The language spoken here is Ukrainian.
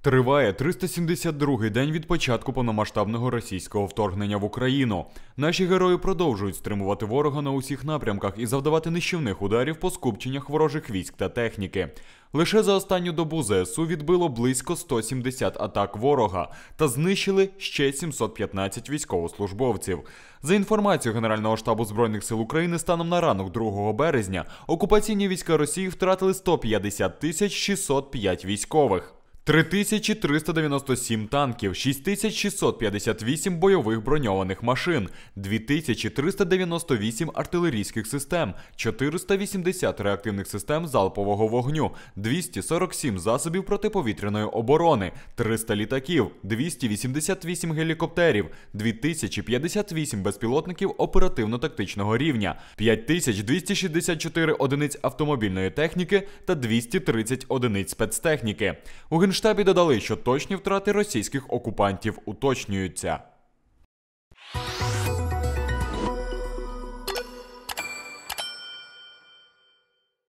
Триває 372-й день від початку повномасштабного російського вторгнення в Україну. Наші герої продовжують стримувати ворога на усіх напрямках і завдавати нищівних ударів по скупченнях ворожих військ та техніки. Лише за останню добу ЗСУ відбило близько 170 атак ворога та знищили ще 715 військовослужбовців. За інформацією Генерального штабу Збройних сил України, станом на ранок 2 березня окупаційні війська Росії втратили 150 605 військових. 3397 танків, 6658 бойових броньованих машин, 2398 артилерійських систем, 480 реактивних систем залпового вогню, 247 засобів протиповітряної оборони, 300 літаків, 288 гелікоптерів, 2058 безпілотників оперативно-тактичного рівня, 5264 одиниць автомобільної техніки та 230 одиниць спецтехніки. У Генштабі додали, що точні втрати російських окупантів уточнюються.